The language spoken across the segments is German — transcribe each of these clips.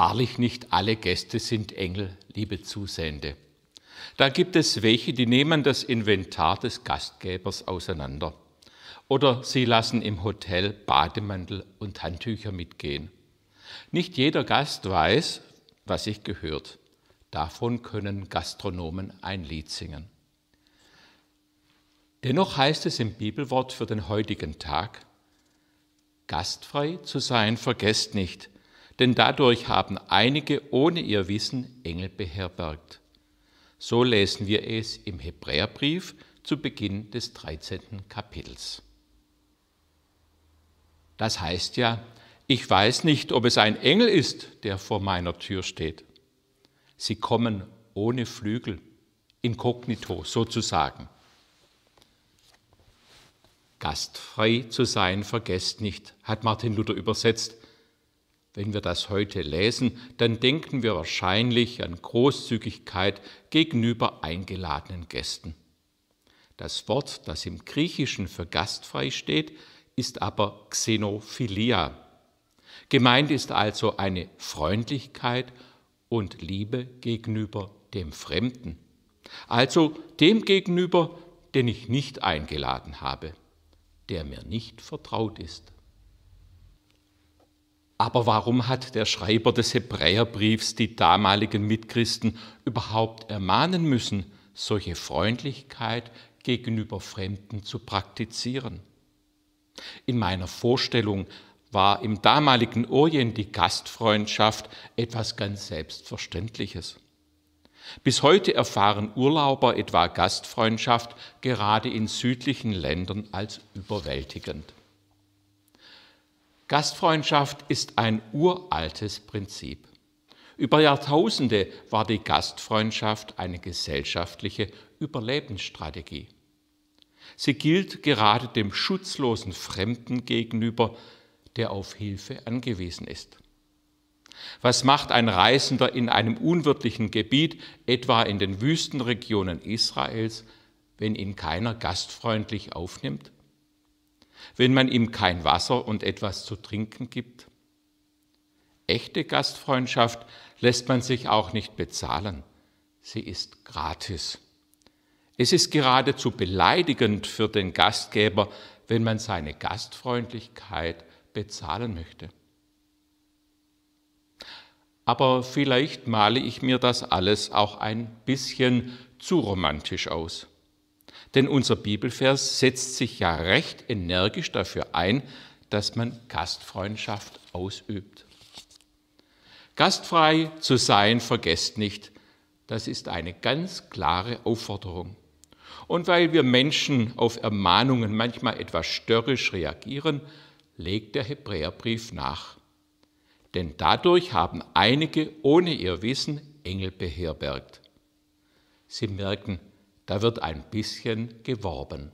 Wahrlich nicht alle Gäste sind Engel, liebe Zusehende. Da gibt es welche, die nehmen das Inventar des Gastgebers auseinander. Oder sie lassen im Hotel Bademantel und Handtücher mitgehen. Nicht jeder Gast weiß, was sich gehört. Davon können Gastronomen ein Lied singen. Dennoch heißt es im Bibelwort für den heutigen Tag: Gastfrei zu sein, vergesst nicht, denn dadurch haben einige ohne ihr Wissen Engel beherbergt. So lesen wir es im Hebräerbrief zu Beginn des 13. Kapitels. Das heißt ja, ich weiß nicht, ob es ein Engel ist, der vor meiner Tür steht. Sie kommen ohne Flügel, inkognito sozusagen. Gastfrei zu sein, vergesst nicht, hat Martin Luther übersetzt. Wenn wir das heute lesen, dann denken wir wahrscheinlich an Großzügigkeit gegenüber eingeladenen Gästen. Das Wort, das im Griechischen für gastfrei steht, ist aber Xenophilia. Gemeint ist also eine Freundlichkeit und Liebe gegenüber dem Fremden, also dem gegenüber, den ich nicht eingeladen habe, der mir nicht vertraut ist. Aber warum hat der Schreiber des Hebräerbriefs die damaligen Mitchristen überhaupt ermahnen müssen, solche Freundlichkeit gegenüber Fremden zu praktizieren? In meiner Vorstellung war im damaligen Orient die Gastfreundschaft etwas ganz Selbstverständliches. Bis heute erfahren Urlauber etwa Gastfreundschaft gerade in südlichen Ländern als überwältigend. Gastfreundschaft ist ein uraltes Prinzip. Über Jahrtausende war die Gastfreundschaft eine gesellschaftliche Überlebensstrategie. Sie gilt gerade dem schutzlosen Fremden gegenüber, der auf Hilfe angewiesen ist. Was macht ein Reisender in einem unwirtlichen Gebiet, etwa in den Wüstenregionen Israels, wenn ihn keiner gastfreundlich aufnimmt? Wenn man ihm kein Wasser und etwas zu trinken gibt? Echte Gastfreundschaft lässt man sich auch nicht bezahlen. Sie ist gratis. Es ist geradezu beleidigend für den Gastgeber, wenn man seine Gastfreundlichkeit bezahlen möchte. Aber vielleicht male ich mir das alles auch ein bisschen zu romantisch aus. Denn unser Bibelvers setzt sich ja recht energisch dafür ein, dass man Gastfreundschaft ausübt. Gastfrei zu sein, vergesst nicht, das ist eine ganz klare Aufforderung. Und weil wir Menschen auf Ermahnungen manchmal etwas störrisch reagieren, legt der Hebräerbrief nach. Denn dadurch haben einige ohne ihr Wissen Engel beherbergt. Sie merken, da wird ein bisschen geworben.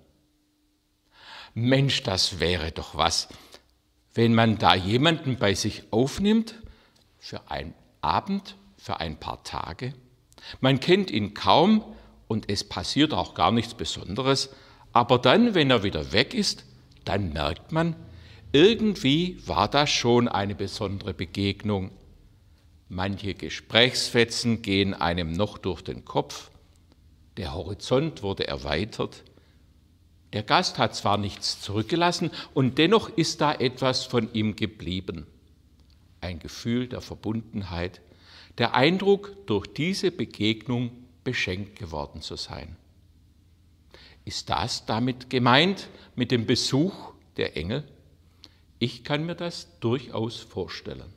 Mensch, das wäre doch was, wenn man da jemanden bei sich aufnimmt, für einen Abend, für ein paar Tage. Man kennt ihn kaum und es passiert auch gar nichts Besonderes, aber dann, wenn er wieder weg ist, dann merkt man, irgendwie war das schon eine besondere Begegnung. Manche Gesprächsfetzen gehen einem noch durch den Kopf. Der Horizont wurde erweitert. Der Gast hat zwar nichts zurückgelassen und dennoch ist da etwas von ihm geblieben. Ein Gefühl der Verbundenheit, der Eindruck, durch diese Begegnung beschenkt geworden zu sein. Ist das damit gemeint, mit dem Besuch der Engel? Ich kann mir das durchaus vorstellen.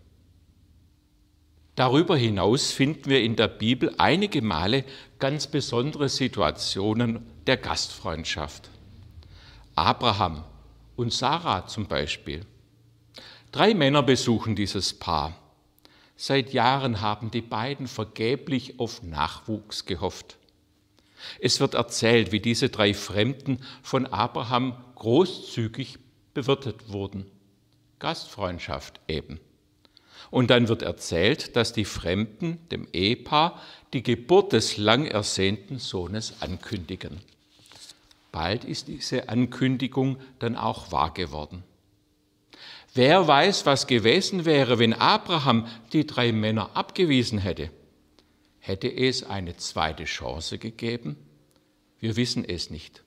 Darüber hinaus finden wir in der Bibel einige Male ganz besondere Situationen der Gastfreundschaft. Abraham und Sarah zum Beispiel. 3 Männer besuchen dieses Paar. Seit Jahren haben die beiden vergeblich auf Nachwuchs gehofft. Es wird erzählt, wie diese 3 Fremden von Abraham großzügig bewirtet wurden. Gastfreundschaft eben. Und dann wird erzählt, dass die Fremden dem Ehepaar die Geburt des lang ersehnten Sohnes ankündigen. Bald ist diese Ankündigung dann auch wahr geworden. Wer weiß, was gewesen wäre, wenn Abraham die 3 Männer abgewiesen hätte? Hätte es eine zweite Chance gegeben? Wir wissen es nicht.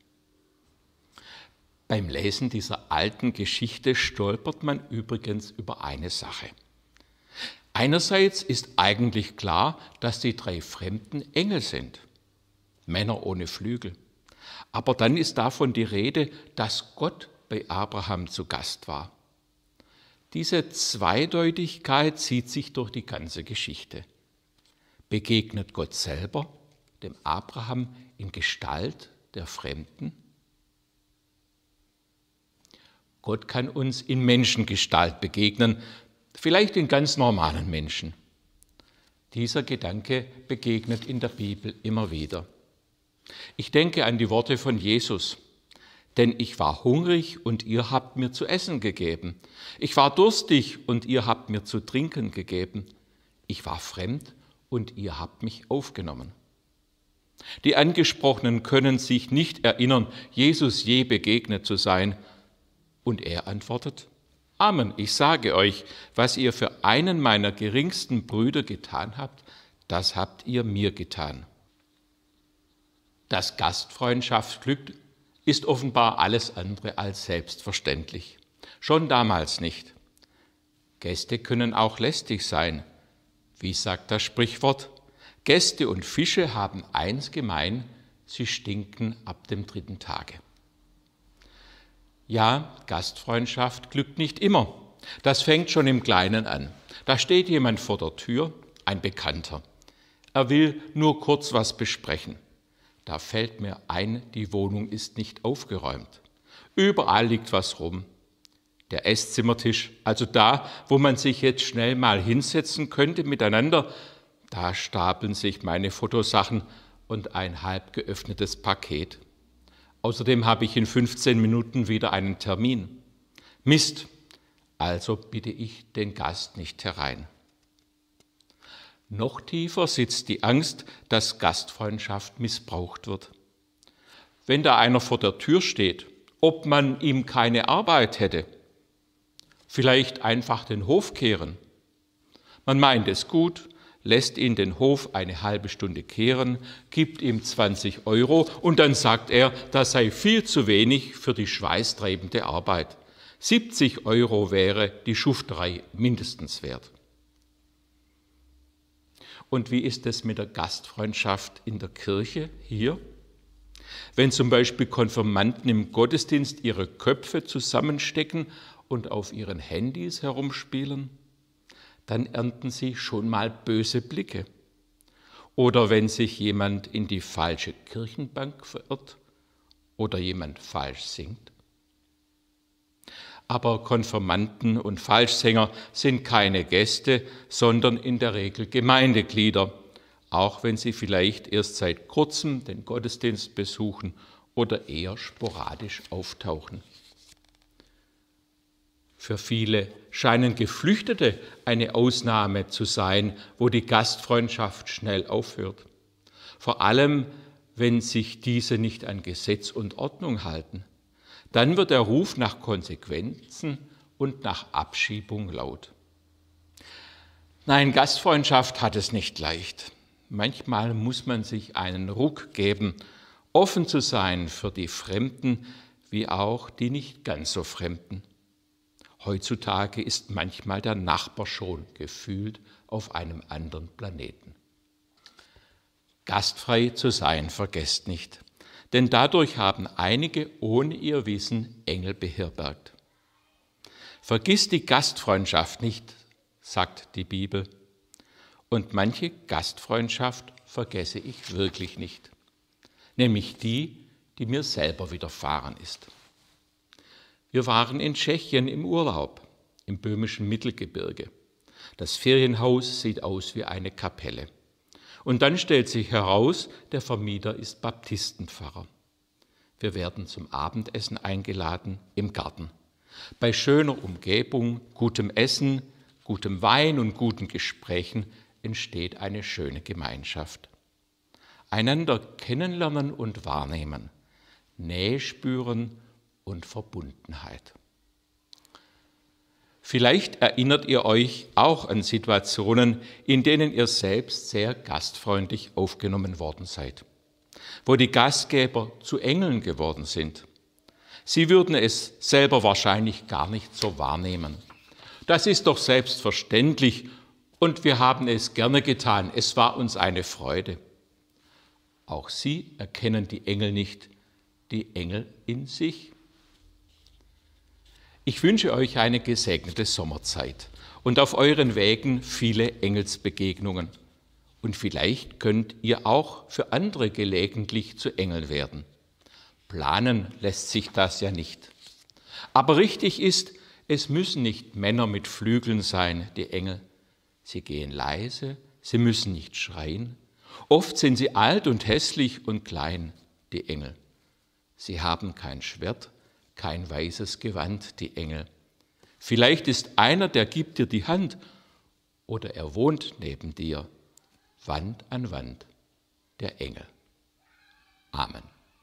Beim Lesen dieser alten Geschichte stolpert man übrigens über eine Sache. Einerseits ist eigentlich klar, dass die 3 Fremden Engel sind, Männer ohne Flügel. Aber dann ist davon die Rede, dass Gott bei Abraham zu Gast war. Diese Zweideutigkeit zieht sich durch die ganze Geschichte. Begegnet Gott selber dem Abraham in Gestalt der Fremden? Gott kann uns in Menschengestalt begegnen, vielleicht in ganz normalen Menschen. Dieser Gedanke begegnet in der Bibel immer wieder. Ich denke an die Worte von Jesus. Denn ich war hungrig und ihr habt mir zu essen gegeben. Ich war durstig und ihr habt mir zu trinken gegeben. Ich war fremd und ihr habt mich aufgenommen. Die Angesprochenen können sich nicht erinnern, Jesus je begegnet zu sein. Und er antwortet: Amen, ich sage euch, was ihr für einen meiner geringsten Brüder getan habt, das habt ihr mir getan. Das Gastfreundschaftsglück ist offenbar alles andere als selbstverständlich. Schon damals nicht. Gäste können auch lästig sein. Wie sagt das Sprichwort? Gäste und Fische haben eins gemein, sie stinken ab dem 3. Tage. Ja, Gastfreundschaft glückt nicht immer. Das fängt schon im Kleinen an. Da steht jemand vor der Tür, ein Bekannter. Er will nur kurz was besprechen. Da fällt mir ein, die Wohnung ist nicht aufgeräumt. Überall liegt was rum. Der Esszimmertisch, also da, wo man sich jetzt schnell mal hinsetzen könnte miteinander, da stapeln sich meine Fotosachen und ein halb geöffnetes Paket. Außerdem habe ich in 15 Minuten wieder einen Termin. Mist, also bitte ich den Gast nicht herein. Noch tiefer sitzt die Angst, dass Gastfreundschaft missbraucht wird. Wenn da einer vor der Tür steht, ob man ihm keine Arbeit hätte, vielleicht einfach den Hof kehren. Man meint es gut, lässt ihn den Hof eine halbe Stunde kehren, gibt ihm 20 € und dann sagt er, das sei viel zu wenig für die schweißtreibende Arbeit. 70 € wäre die Schufterei mindestens wert. Und wie ist es mit der Gastfreundschaft in der Kirche hier? Wenn zum Beispiel Konfirmanden im Gottesdienst ihre Köpfe zusammenstecken und auf ihren Handys herumspielen, dann ernten sie schon mal böse Blicke. Oder wenn sich jemand in die falsche Kirchenbank verirrt oder jemand falsch singt. Aber Konfirmanden und Falschsänger sind keine Gäste, sondern in der Regel Gemeindeglieder, auch wenn sie vielleicht erst seit kurzem den Gottesdienst besuchen oder eher sporadisch auftauchen. Für viele scheinen Geflüchtete eine Ausnahme zu sein, wo die Gastfreundschaft schnell aufhört. Vor allem, wenn sich diese nicht an Gesetz und Ordnung halten. Dann wird der Ruf nach Konsequenzen und nach Abschiebung laut. Nein, Gastfreundschaft hat es nicht leicht. Manchmal muss man sich einen Ruck geben, offen zu sein für die Fremden, wie auch die nicht ganz so Fremden. Heutzutage ist manchmal der Nachbar schon gefühlt auf einem anderen Planeten. Gastfrei zu sein, vergesst nicht. Denn dadurch haben einige ohne ihr Wissen Engel beherbergt. Vergiss die Gastfreundschaft nicht, sagt die Bibel. Und manche Gastfreundschaft vergesse ich wirklich nicht, nämlich die, die mir selber widerfahren ist. Wir waren in Tschechien im Urlaub, im böhmischen Mittelgebirge. Das Ferienhaus sieht aus wie eine Kapelle. Und dann stellt sich heraus, der Vermieter ist Baptistenpfarrer. Wir werden zum Abendessen eingeladen im Garten. Bei schöner Umgebung, gutem Essen, gutem Wein und guten Gesprächen entsteht eine schöne Gemeinschaft. Einander kennenlernen und wahrnehmen, Nähe spüren und Verbundenheit. Vielleicht erinnert ihr euch auch an Situationen, in denen ihr selbst sehr gastfreundlich aufgenommen worden seid, wo die Gastgeber zu Engeln geworden sind. Sie würden es selber wahrscheinlich gar nicht so wahrnehmen. Das ist doch selbstverständlich und wir haben es gerne getan. Es war uns eine Freude. Auch sie erkennen die Engel nicht, die Engel in sich. Ich wünsche euch eine gesegnete Sommerzeit und auf euren Wegen viele Engelsbegegnungen. Und vielleicht könnt ihr auch für andere gelegentlich zu Engeln werden. Planen lässt sich das ja nicht. Aber richtig ist, es müssen nicht Männer mit Flügeln sein, die Engel. Sie gehen leise, sie müssen nicht schreien. Oft sind sie alt und hässlich und klein, die Engel. Sie haben kein Schwert, kein weißes Gewand, die Engel. Vielleicht ist einer, der gibt dir die Hand oder er wohnt neben dir, Wand an Wand, der Engel. Amen.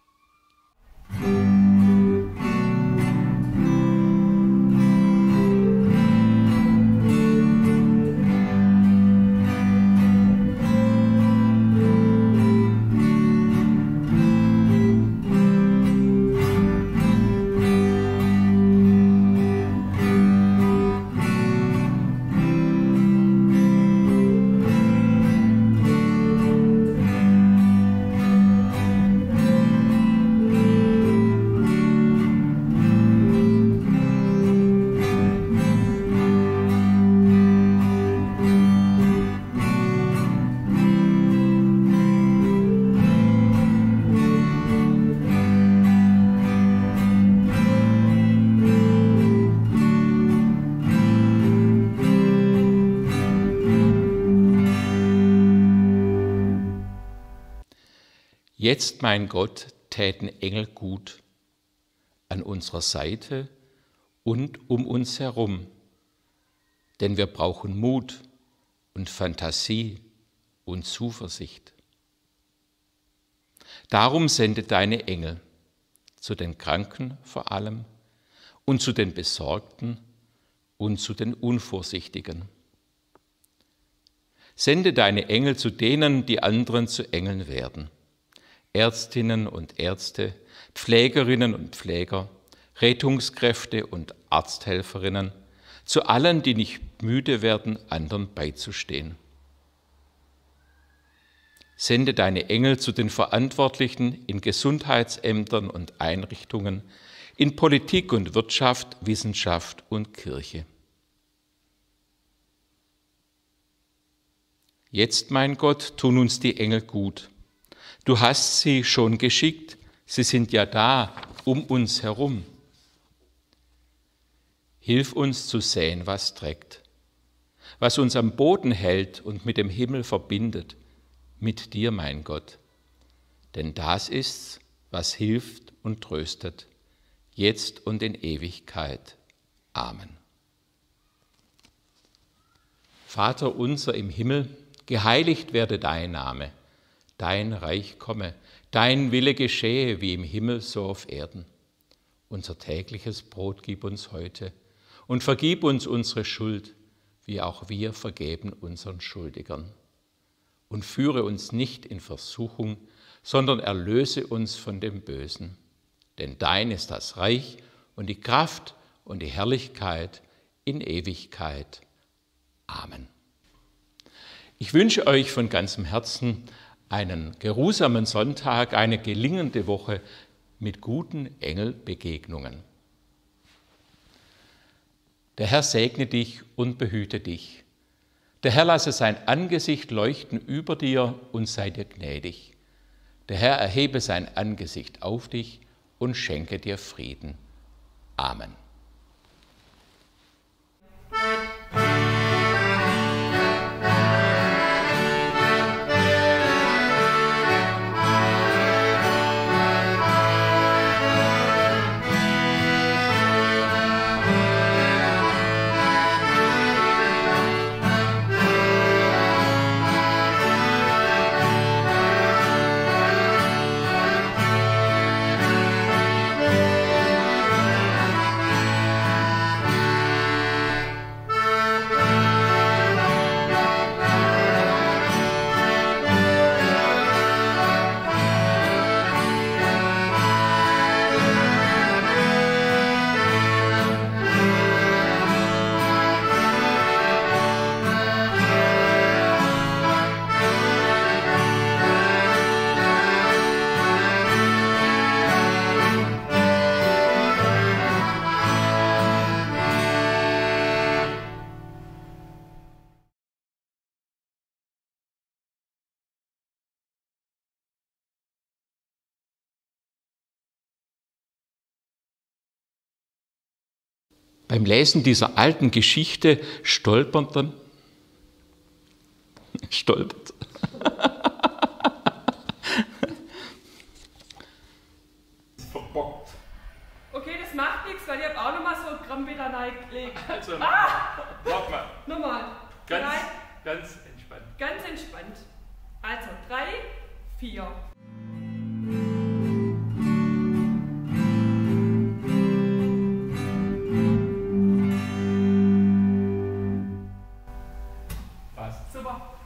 Jetzt, mein Gott, täten Engel gut an unserer Seite und um uns herum, denn wir brauchen Mut und Fantasie und Zuversicht. Darum sende deine Engel zu den Kranken vor allem und zu den Besorgten und zu den Unvorsichtigen. Sende deine Engel zu denen, die anderen zu Engeln werden. Ärztinnen und Ärzte, Pflegerinnen und Pfleger, Rettungskräfte und Arzthelferinnen, zu allen, die nicht müde werden, anderen beizustehen. Sende deine Engel zu den Verantwortlichen in Gesundheitsämtern und Einrichtungen, in Politik und Wirtschaft, Wissenschaft und Kirche. Jetzt, mein Gott, tun uns die Engel gut. Du hast sie schon geschickt, sie sind ja da, um uns herum. Hilf uns zu sehen, was trägt, was uns am Boden hält und mit dem Himmel verbindet, mit dir, mein Gott. Denn das ist's, was hilft und tröstet, jetzt und in Ewigkeit. Amen. Vater unser im Himmel, geheiligt werde dein Name. Dein Reich komme, dein Wille geschehe, wie im Himmel so auf Erden. Unser tägliches Brot gib uns heute und vergib uns unsere Schuld, wie auch wir vergeben unseren Schuldigern. Und führe uns nicht in Versuchung, sondern erlöse uns von dem Bösen. Denn dein ist das Reich und die Kraft und die Herrlichkeit in Ewigkeit. Amen. Ich wünsche euch von ganzem Herzen einen geruhsamen Sonntag, eine gelingende Woche mit guten Engelbegegnungen. Der Herr segne dich und behüte dich. Der Herr lasse sein Angesicht leuchten über dir und sei dir gnädig. Der Herr erhebe sein Angesicht auf dich und schenke dir Frieden. Amen. beim Lesen dieser alten Geschichte stolpert. Verbockt. Okay, das macht nichts, weil ich habe auch nochmal so ein Gramm wieder reingelegt. Also, nochmal. Nochmal. Ganz Drei. entspannt. Ganz entspannt. Also 3, 4. Passt. Super.